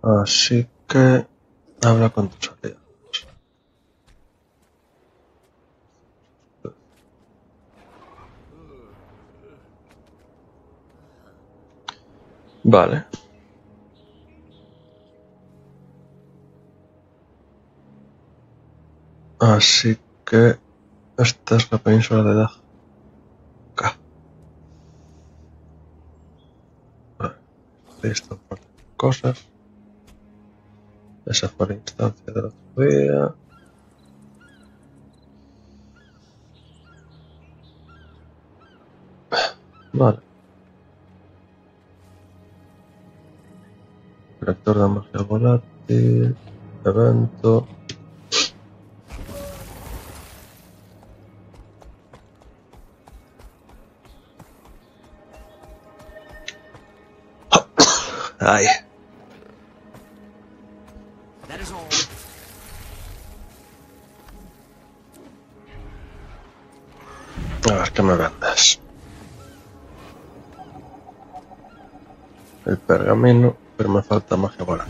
Así que habla con tus aliados. Vale. Así que esta es la península de Dajka. Vale. Listo, un par de cosas. Esa fue la instancia del otro día. Vale. Lector de magia volátil. Evento. Ay. A ver qué me vendes. El pergamino, pero me falta magia volátil.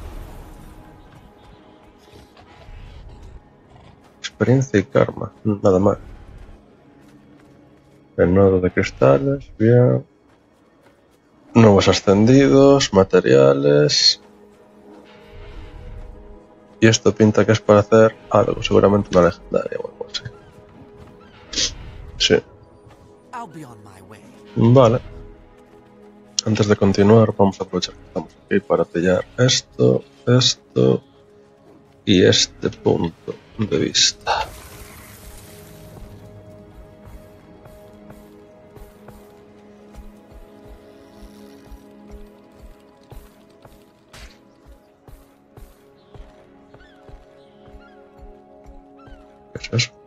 Experiencia y karma, nada mal. El nodo de cristales, bien. Nuevos ascendidos, materiales. Y esto pinta que es para hacer algo, seguramente una legendaria o algo así. Sí. Vale. Antes de continuar, vamos a aprovechar que estamos aquí para pillar esto y este punto de vista. ¿Qué es eso?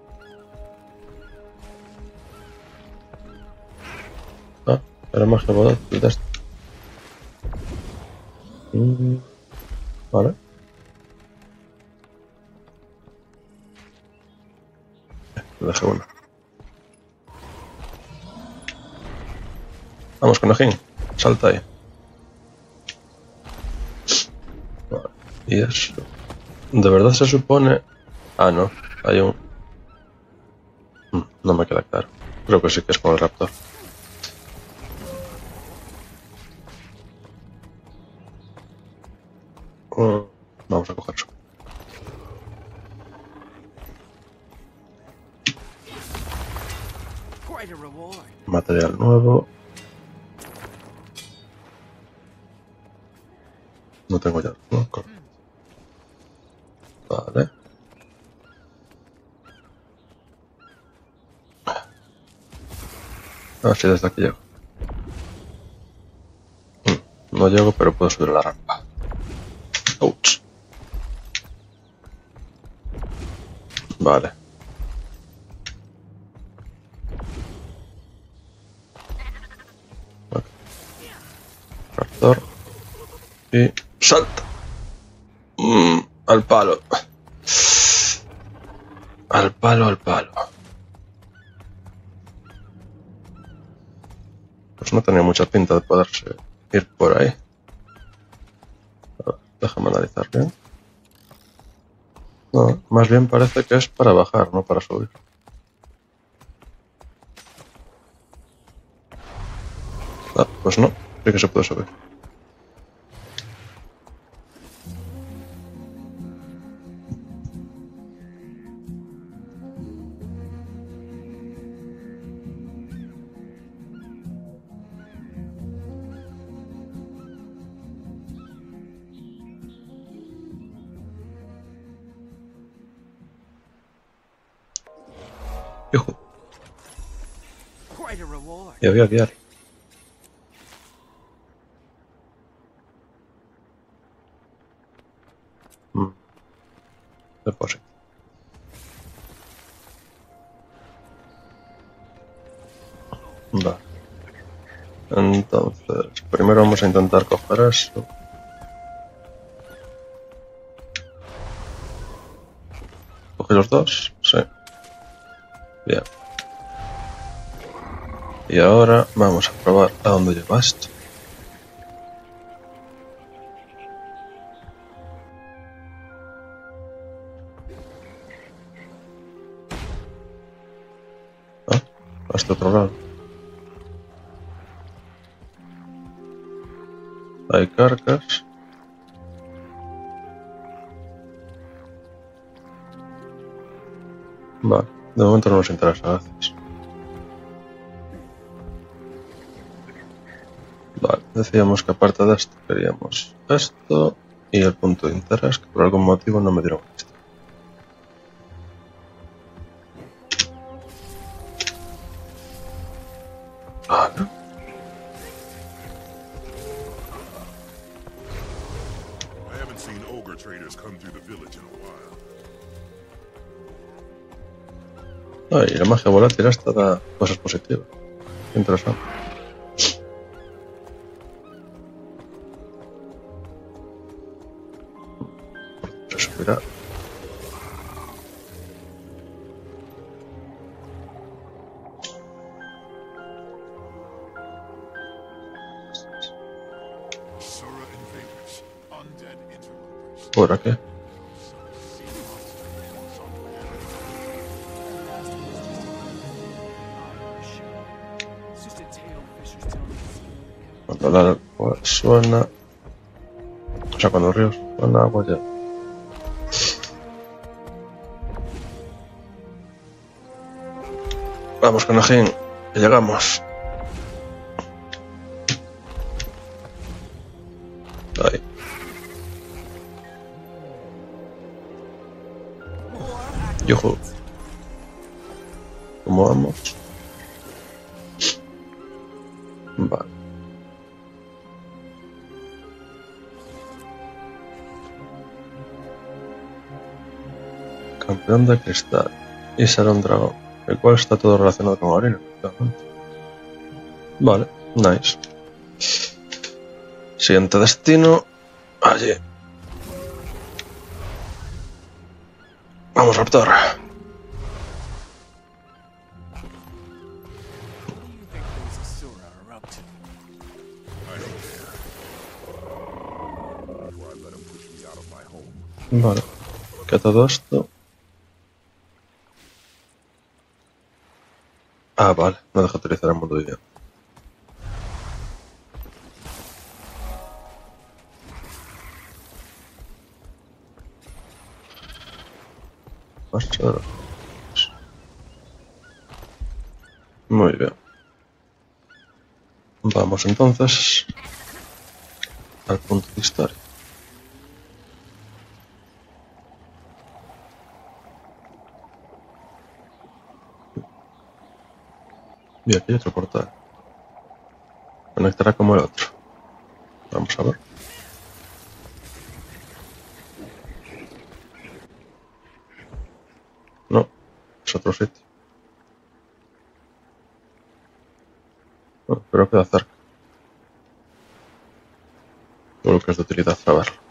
Ah, era magia volátil de esto. Vale. Le dejé uno. Vamos, conejín. Salta ahí. Vale. Y eso. ¿De verdad se supone? Ah, no. Hay un... No me queda claro. Creo que sí que es con el raptor. Vamos a coger eso. Material nuevo. No tengo ya. No, vale. A ver si desde aquí llego. No llego, pero puedo subir la rampa. Ouch. Vale. Okay. Raptor. Y salta. Al palo. Al palo, al palo. Pues no tenía mucha pinta de poderse ir por ahí. A ver, déjame analizar bien. No, más bien parece que es para bajar, no para subir. Ah, pues no, sí que se puede subir. Hijo. Y había diario. Depósito. Vale. Entonces, primero vamos a intentar coger eso. ¿Coge los dos? Sí. Bien. Y ahora vamos a probar a dónde lleva esto. Hasta otro lado. Hay carcas. Vale, de momento no nos interesa, gracias. Vale, decíamos que aparte de esto queríamos esto y el punto de interés, que por algún motivo no me dieron esto. Vale. Ay, la magia volátil esta da cosas positivas. Interesante. Se subirá. ¿Por aquí? Cuando el agua suena... O sea, cuando el río suena agua ya... Vamos, Conajín, que llegamos. Ahí. Yujú. ¿Cómo vamos? Vale. Campeón de cristal. Y será un dragón, el cual está todo relacionado con Arena. Vale, nice. Siguiente destino. Allí. Vamos, Raptor. Vale. Que todo esto... Ah, vale. No deja utilizar el mundo viviente. Muy bien. Vamos entonces al punto de historia. Y aquí hay otro portal. Conectará como el otro. Vamos a ver. No, es otro sitio. Bueno, pero queda cerca. Todo lo que es de utilidad para verlo.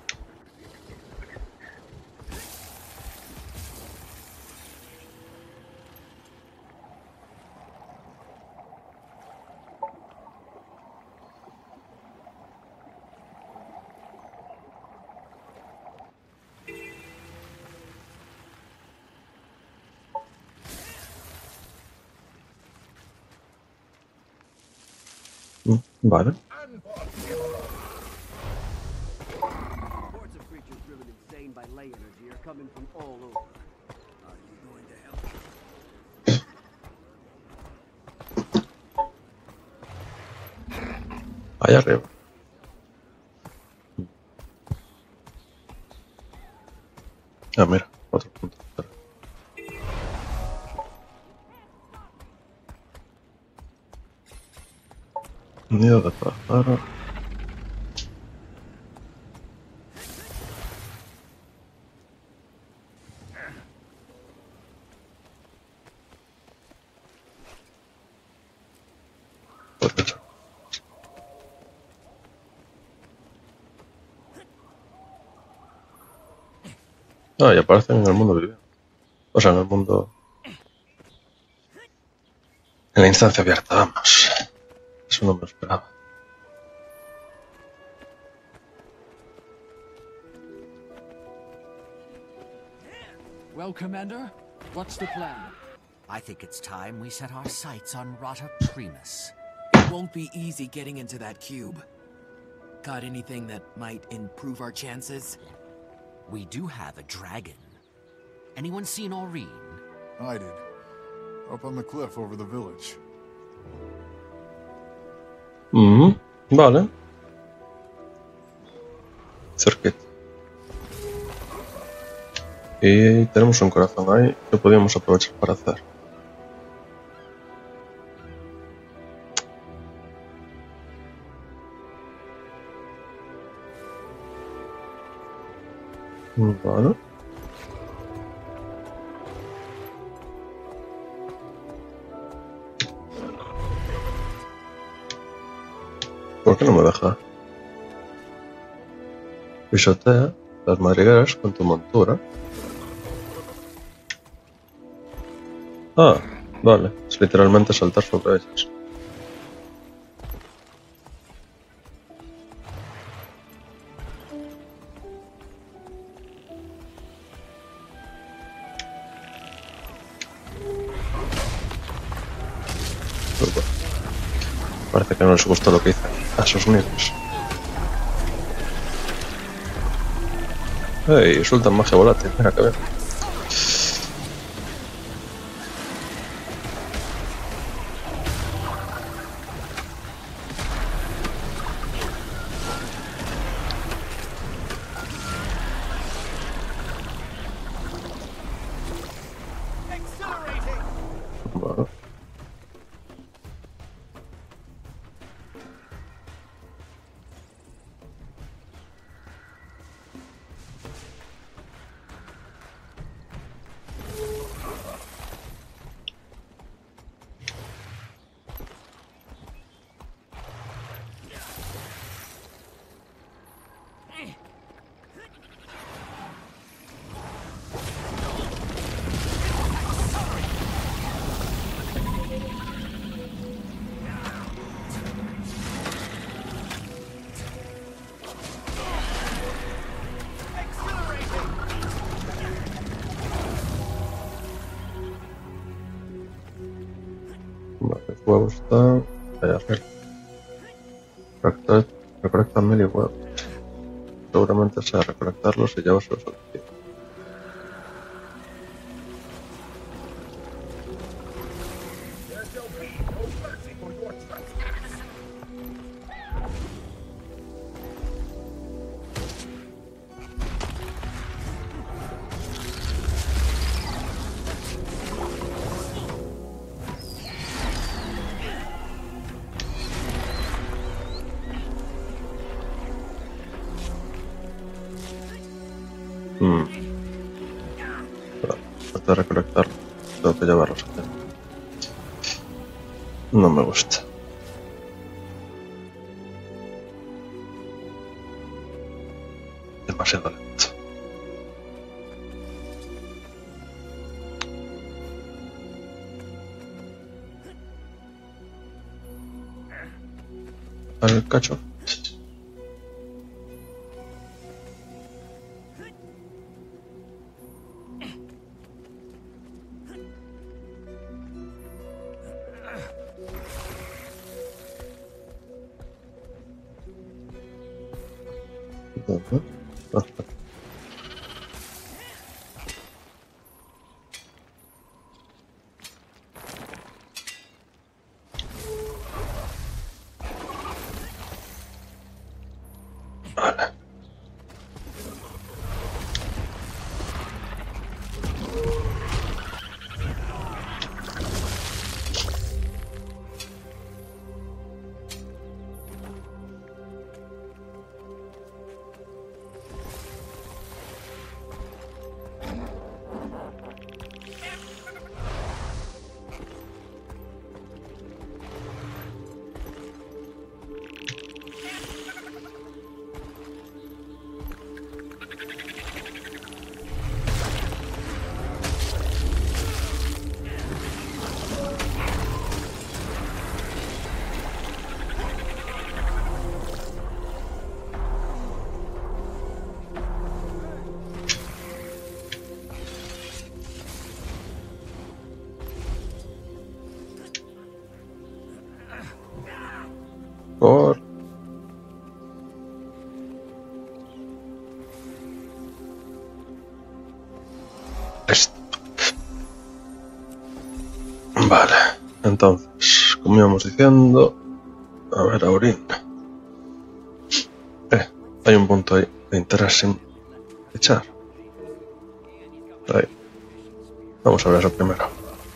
Vale. Allá arriba. Ah, mira, otro punto. Nido de pájaro. Perfecto. Ah, y aparecen en el mundo viviente. O sea, en el mundo... En la instancia abierta, vamos. Eso no me lo esperaba. Well, Commander, what's the plan? I think it's time we set our sights on Rata Primus. It won't be easy getting into that cube. Got anything that might improve our chances? We do have a dragon. Anyone seen Aurene? I did. Up on the cliff over the village. Vale. Cerquita. Y tenemos un corazón ahí que podríamos aprovechar para hacer. Vale. ¿Por qué no me deja? Pisotea las madrigueras con tu montura. Ah, vale. Es literalmente saltar sobre ellas. Pues bueno, parece que no les gustó lo que hice a esos niños. ¡Ey! Sueltan magia volátil. Mira que ver. Bueno. Vale, el huevo está allá arriba. Recolecta 1000 huevos. Seguramente sea recolectarlos y llevarlos al tío. Falta recolectarlo. Tengo que llevarlos aquí. No me gusta. Demasiado lento. Al cacho. Vale. Esto. Vale, entonces, como íbamos diciendo, a ver, Aurín. Hay un punto ahí de interés sin echar. Ahí. Vamos a ver eso primero.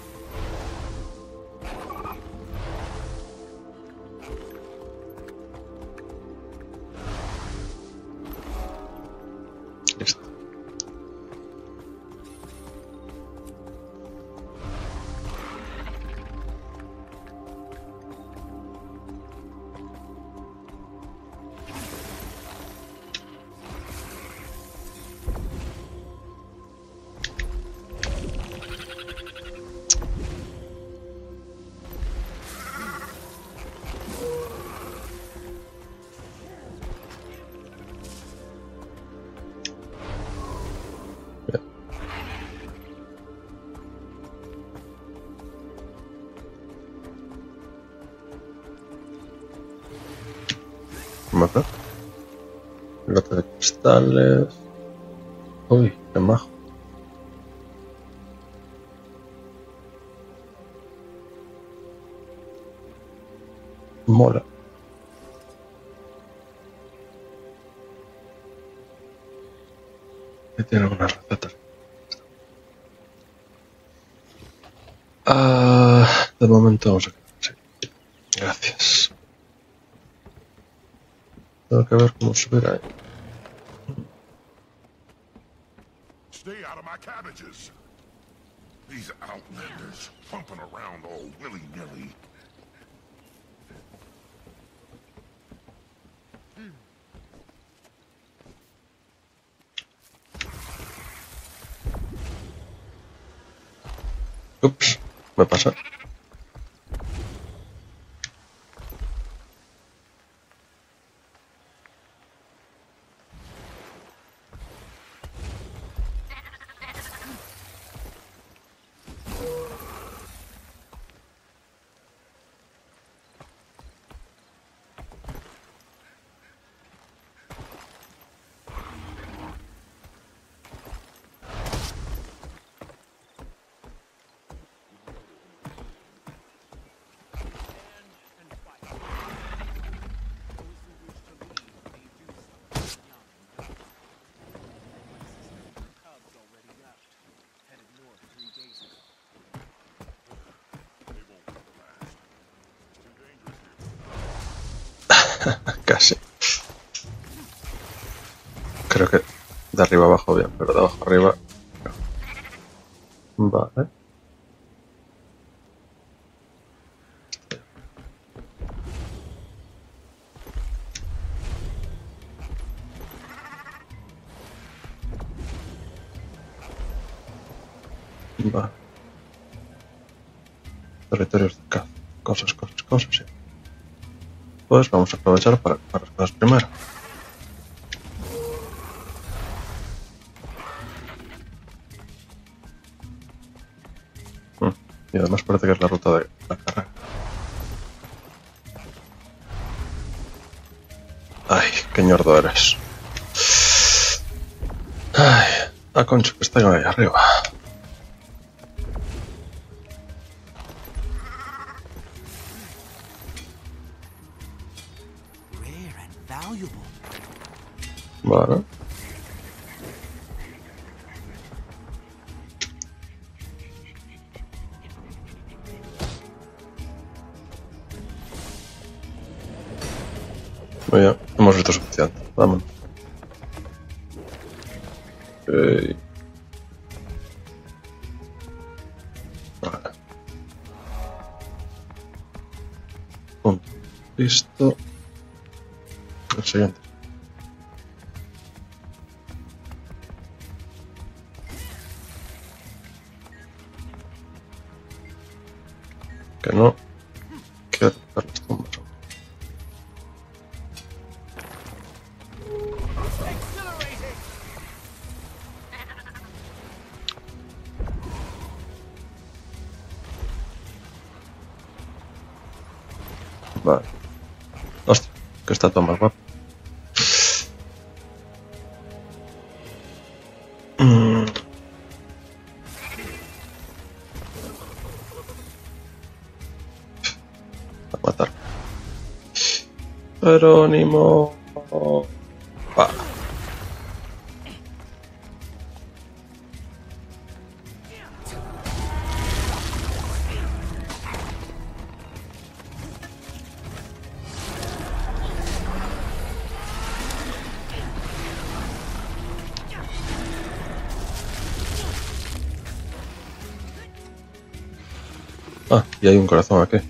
Listo. Mapa. Lote de cristales. Uy, qué majo. Mola. Ahí tiene unas recetas. De momento vamos a quedar así. Gracias. Tengo que ver cómo subir ahí. Stay out of my cabbages. These outlanders pumping around all willy-nilly. Ups, me pasa. Casi. Creo que de arriba abajo bien, pero de abajo arriba no. Vale. Vale. Territorios de caza. Cosas, sí. Pues vamos a aprovechar para las cosas primero. Y además parece que es la ruta de la carrera. Ay, qué ñordo eres. Ay, a concho que está ahí arriba. Rare and valuable. Vale. Muy bien, hemos visto suficiente. Vámonos. Vale. Punto. Listo. El siguiente. Que no quiero tocar las tumbas. Vale. Hostia, que está todo más guapo. Jerónimo. Pa. Ah, y hay un corazón aquí.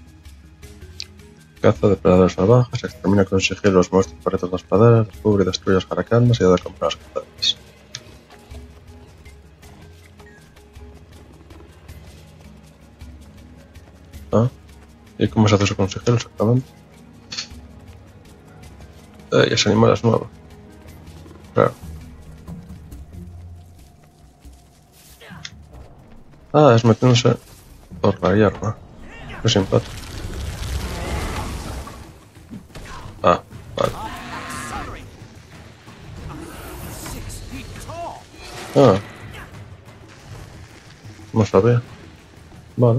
Caza depredadores salvajes, extermina con sigilo los monstruos paredes de las praderas, descubre y destruye las jaracanas y da de comer a las cazadoras. Ah, ¿y cómo se hace eso con sigilo exactamente? Ese animal es nuevo. Claro. Ah, es metiéndose por la hierba. Qué simpático. Ah, vale. Ah, no sabía. Vale.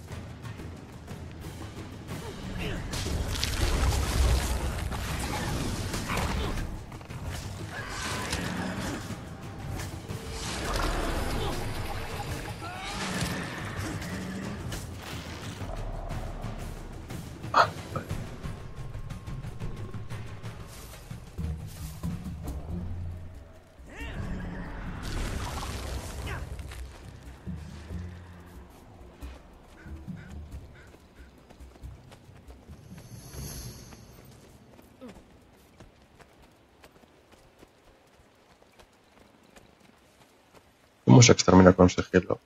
¿Cómo se extermina con sigilo?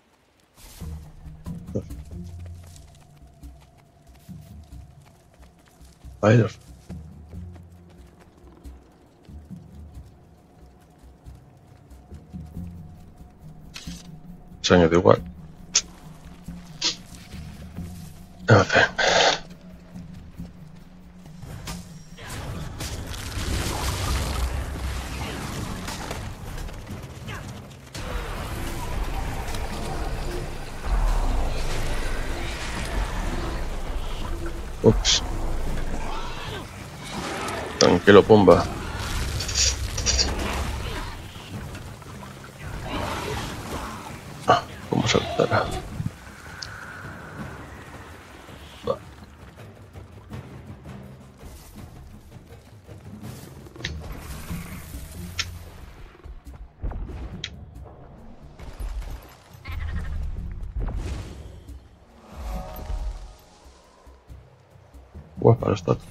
A ellos. Se añade igual. En fin. Ups. Tranquilo, Pumba. Ah, ¿cómo saltará? Va. Guapa la estatua.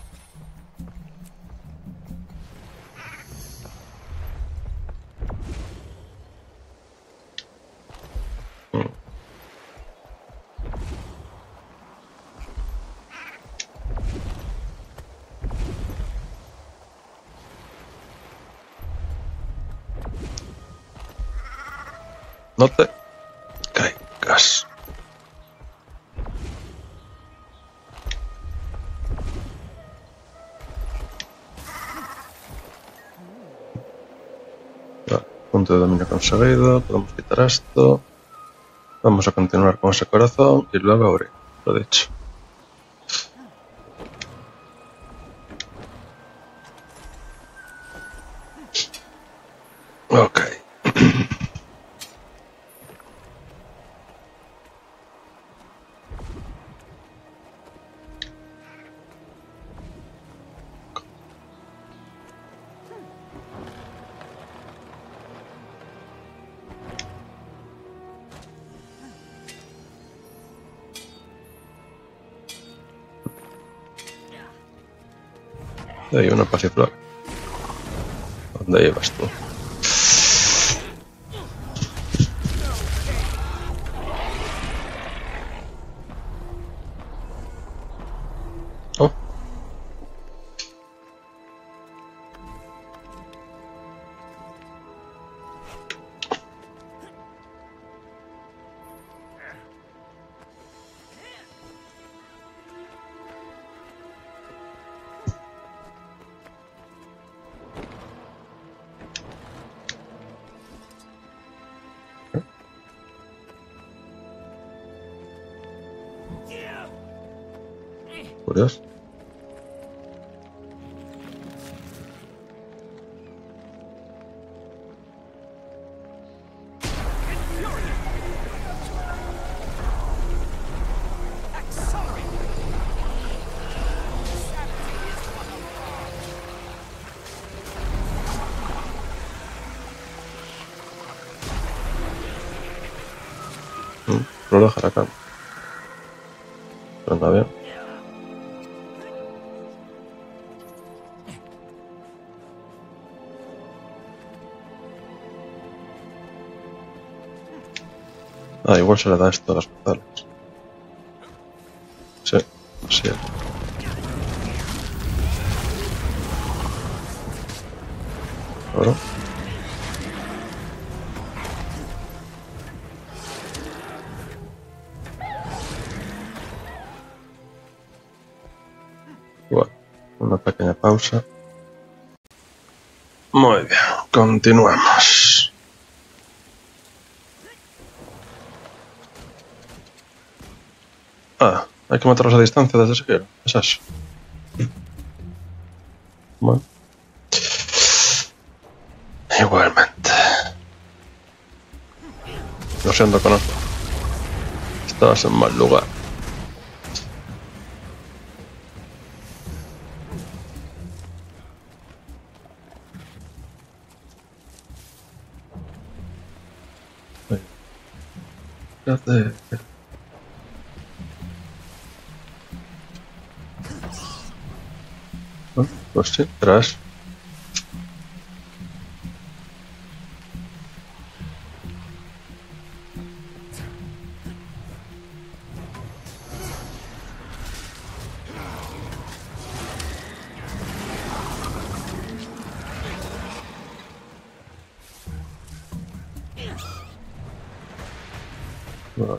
No te caigas. Vale, punto de dominio conseguido. Podemos quitar esto. Vamos a continuar con ese corazón y luego abrir. Lo dicho. Ok. Hay una pasiflora. ¿Dónde llevas tú? Oh. Curioso. Lo dejar acá. Anda bien. Ah, igual se le da esto a las portales. Sí, así es. Ahora. Bueno, una pequeña pausa. Muy bien, continuamos. Ah, hay que matarlos a distancia desde Sekiro. Es eso. Bueno. Igualmente. Lo siento, conozco. Estabas en mal lugar. Pues sí, tras. Vale.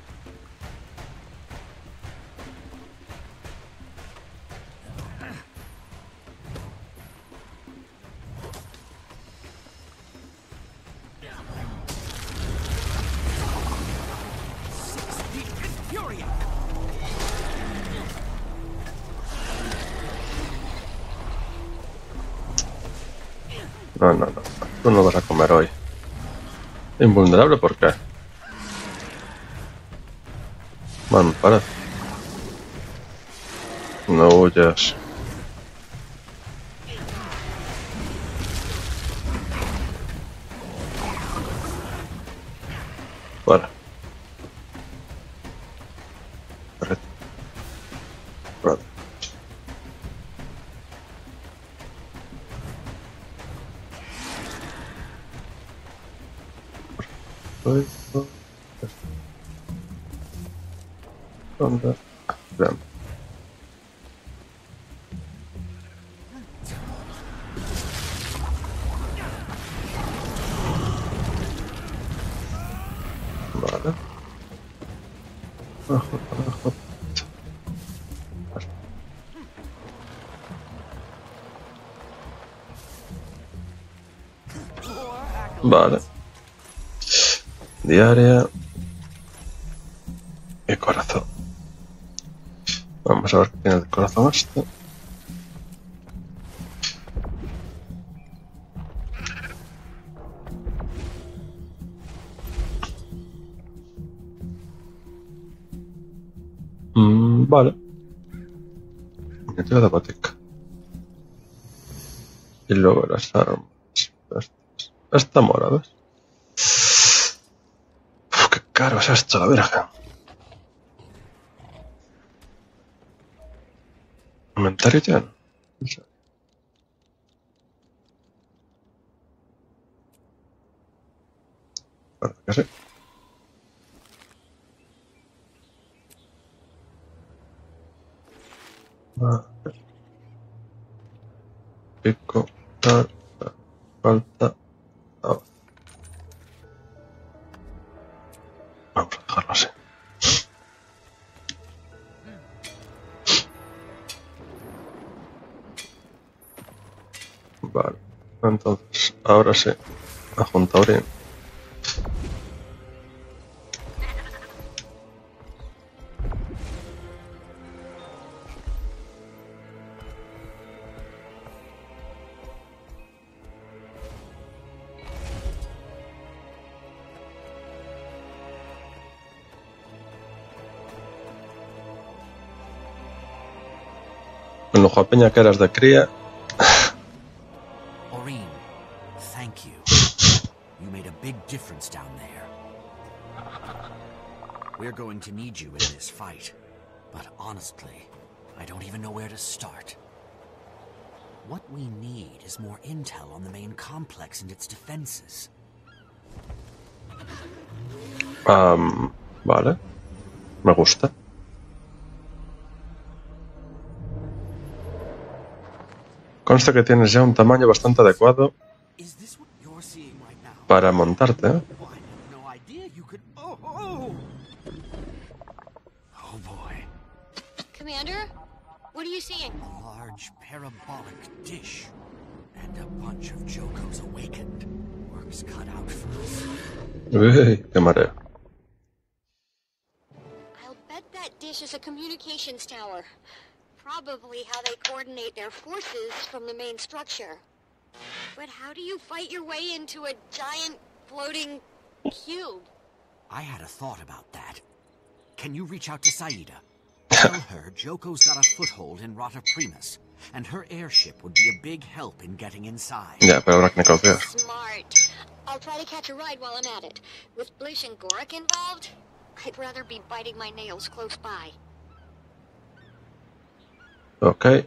No, no, no. Tú no vas a comer hoy. ¿Invulnerable por qué? Man, para. No huyas. Para. Correcto. Vale. ¿Dónde? Bien. Vale. Abajo, abajo. Vale. Diaria. Y corazón. Vamos a ver qué tiene el corazón este. Vale. Miniatura de botica. Y luego las armas. Esta mora, ¿ves? Uf, qué caro es esto, la virgen. Inventario lleno. Parece que sí. Vale. Pico, tal, falta. Ahora. Vamos a dejarlo así. Vale. Entonces, ahora sí. Adjunta Orin. En Ojo a Peña que eras de cría. Orin, thank you. You made a big difference down there. We're going to need you in this fight. But honestly, I don't even know where to start. What we need is more intel on the main complex and its defenses. Vale. Me gusta. Consta que tienes ya un tamaño bastante adecuado Is this what you're seeing right now? para montarte, ¿eh? Oh, I had no idea you could. Oh boy. Commander, what are you seeing? A large parabolic dish. And a bunch of Jokos awakened. Work's cut out for us. Uy, qué mareo. I'll bet that dish is a communications tower. Probably how they coordinate their forces from the main structure. But how do you fight your way into a giant floating cube? I had a thought about that. Can you reach out to Saida? Tell her Joko's got a foothold in Rota Primus, and her airship would be a big help in getting inside. Ya, pero habrá que negociar. Smart. I'll try to catch a ride while I'm at it. With Blish and Gorik involved, I'd rather be biting my nails close by. Ok.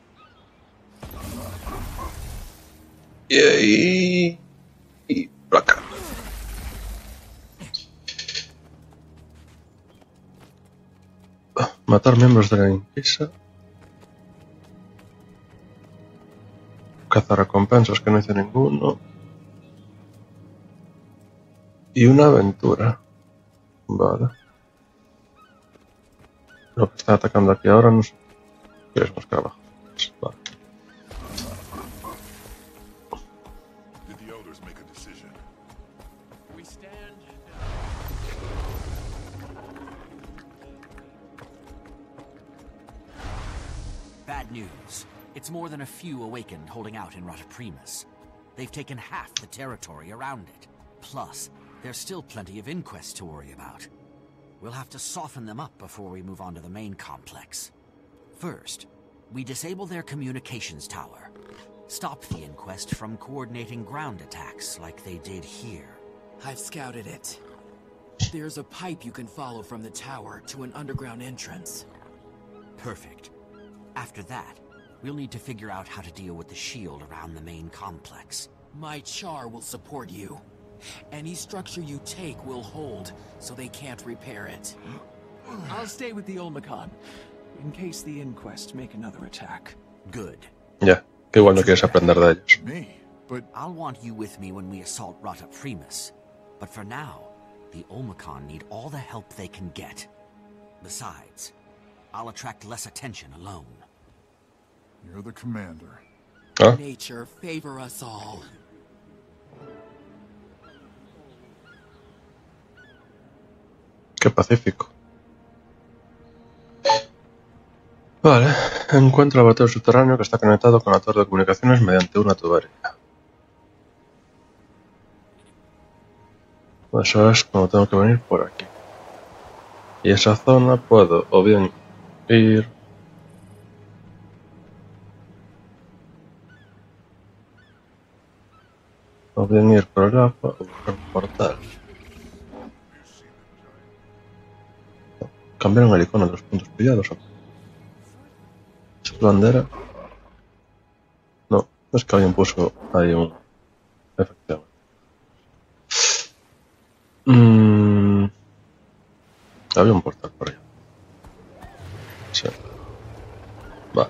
Y placa. Matar miembros de la Inquisa. Cazar recompensas que no hice ninguno. Y una aventura. Vale. Lo que está atacando aquí ahora no sé. ¿Quieres más que abajo? Vale. Did the elders make a decision? We stand. Bad news. It's more than a few awakened holding out in Rota Primus. They've taken half the territory around it. Plus, there's still plenty of inquests to worry about. We'll have to soften them up before we move on to the main complex. First, we disable their communications tower. Stop the inquest from coordinating ground attacks like they did here. I've scouted it. There's a pipe you can follow from the tower to an underground entrance. Perfect. After that, we'll need to figure out how to deal with the shield around the main complex. My Char will support you. Any structure you take will hold, so they can't repair it. I'll stay with the Olmecon, in case the Inquest make another attack. Good. Ya, qué igual no quieres aprender de ellos. Me? But I'll want you with me when we assault Rota Primus. But for now, the Olmecon need all the help they can get. Besides, I'll attract less attention alone. you're the commander. ¿Ah? Nature favor us all. Qué pacífico. Vale, encuentra el bateo subterráneo que está conectado con la torre de comunicaciones mediante una tubería. Eso es como tengo que venir por aquí. Y esa zona puedo o bien ir... o bien ir por el agua o buscar un portal. Cambiaron el icono de los puntos pillados. ¿Es bandera? No, es que alguien puso ahí un... efectivamente. Había un portal por ahí. Sí. Va.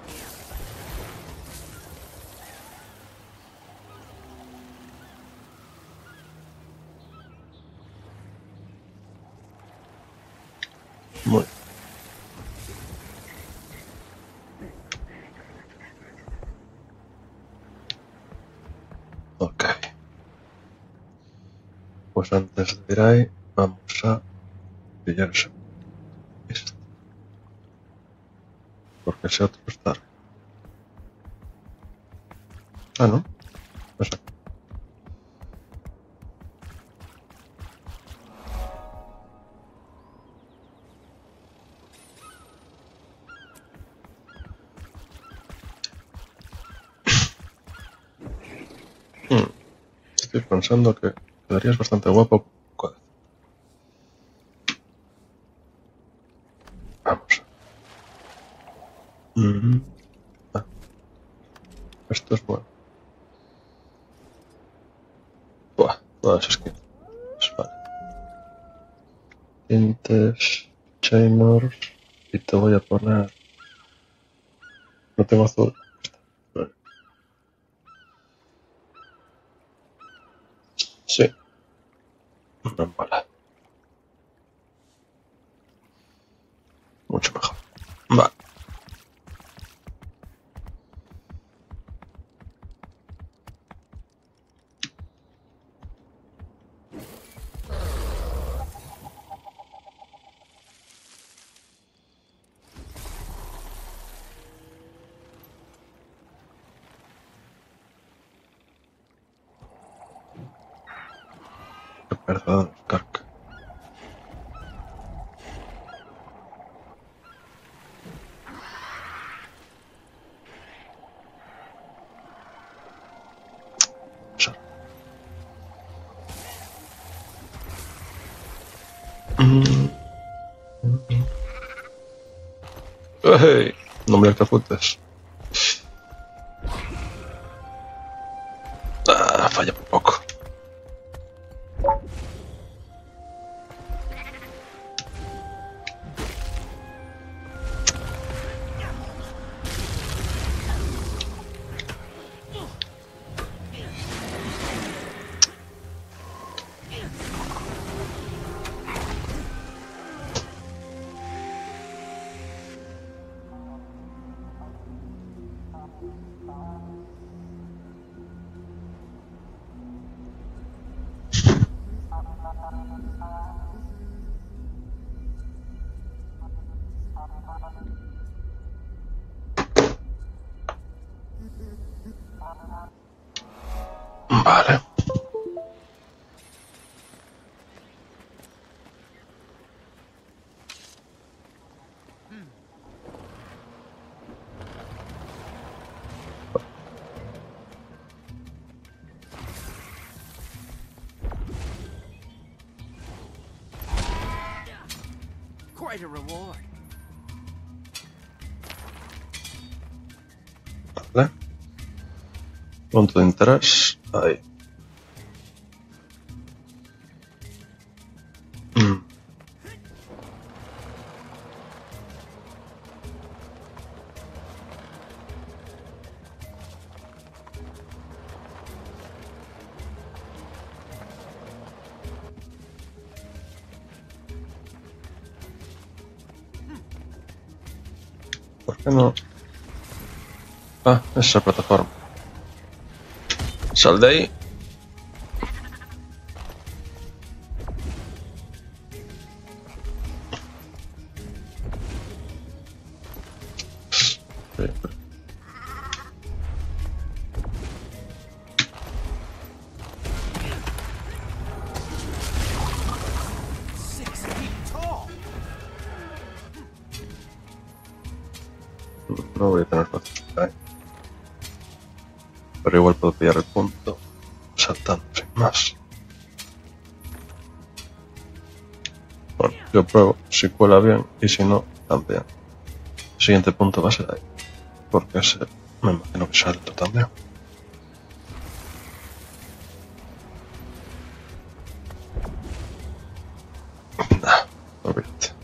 Muy. Ok. Pues antes de ir ahí, vamos a pillar ese. Este. Porque ese otro está. Ah, no. No sé. Estoy pensando que quedarías bastante guapo. No, eso es que... Vale. Tintes, Chainors, y te voy a poner... No tengo azul. Vale. Sí. Vale. Mucho mejor. Vale. Perdón, Carca. ¡Hey! No me electrocutes. Ah, falla por poco. Vale. Quite a reward. Vale. Punto de interés. Ahí. ¿Por qué no? Ah, esa plataforma. Sal de ahí. No voy a tener fácil. Pero igual puedo pillar el punto saltando sin más. Bueno, yo pruebo si cuela bien y si no, también. El siguiente punto va a ser ahí. Porque ese me imagino que salto también. Nah, olvídate.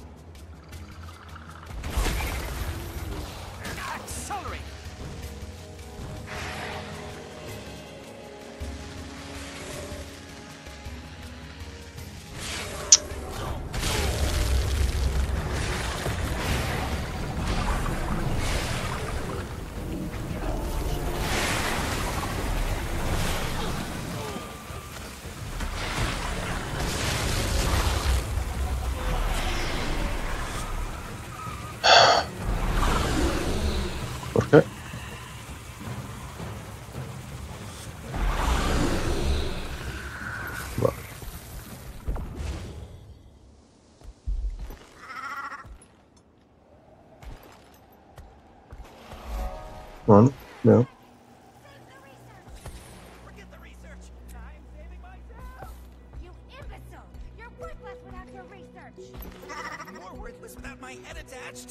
¿Por qué? Vale. Bueno, bien. You imbecile! You're worthless without your research! More worthless without my head attached.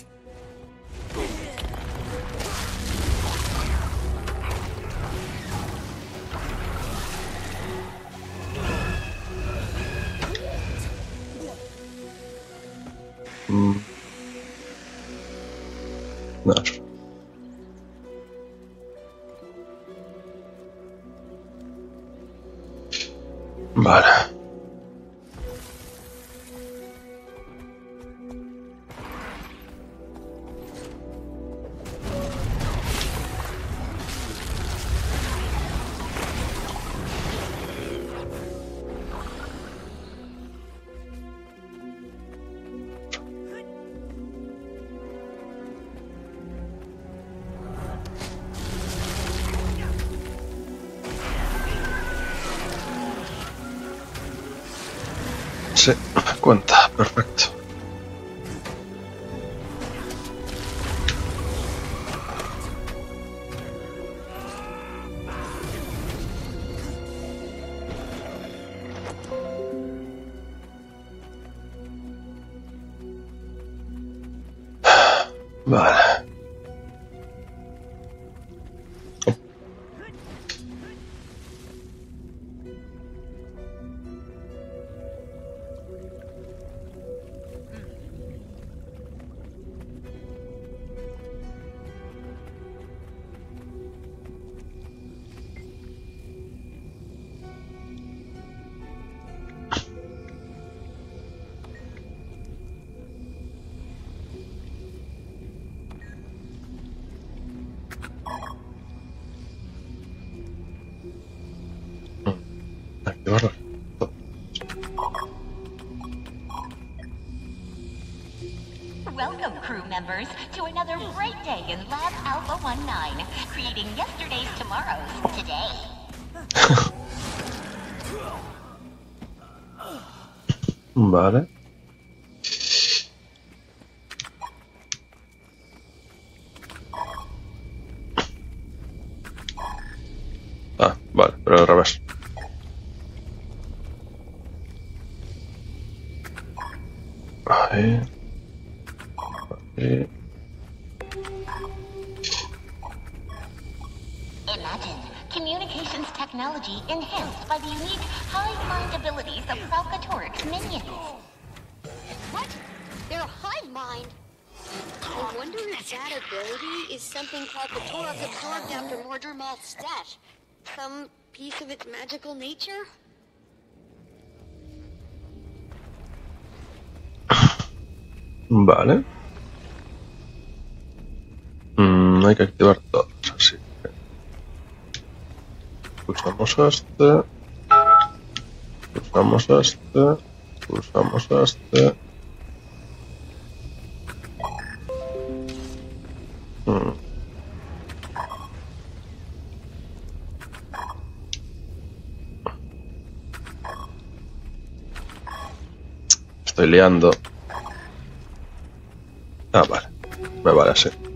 No. Vale. Sí, cuenta, perfecto. Vale. Activarlo. Welcome, crew members, to another great day in Lab Alpha 19, creating yesterday's tomorrows today. Vale. Ah, vale, pero al revés. Ahí. Ahí. Imagine communications technology enhanced by the unique hive mind abilities of Falcatorix minions. What? They're a hive mind. I wonder if that ability is something Falcatorix absorbed after Mordor Moth's death. Some piece of its magical nature? Vale. Hay que activar todos, así que pulsamos este, pulsamos este, pulsamos este. Estoy liando. Ah, vale. Me vale así.